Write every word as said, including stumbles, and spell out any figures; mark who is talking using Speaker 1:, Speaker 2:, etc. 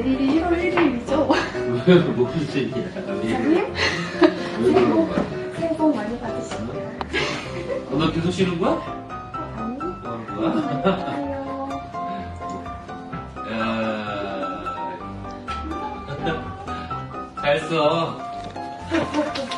Speaker 1: 내일이 일월 일일이죠?
Speaker 2: 무슨 소리야?
Speaker 1: 사장님?
Speaker 2: 왜 그런 거야?
Speaker 1: 새해 복 많이 받으실게요.
Speaker 2: 어, 너 계속 쉬는 거야?
Speaker 1: 아니?
Speaker 2: 뭐 하는 거야?
Speaker 1: 안녕하세요.
Speaker 2: 야. 잘 써.